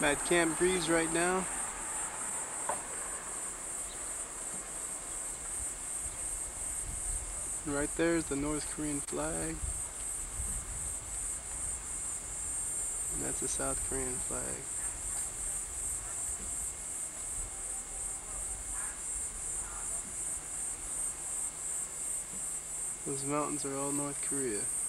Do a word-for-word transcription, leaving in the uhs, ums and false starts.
I'm at Camp Breeze right now. And right there is the North Korean flag. And that's the South Korean flag. Those mountains are all North Korea.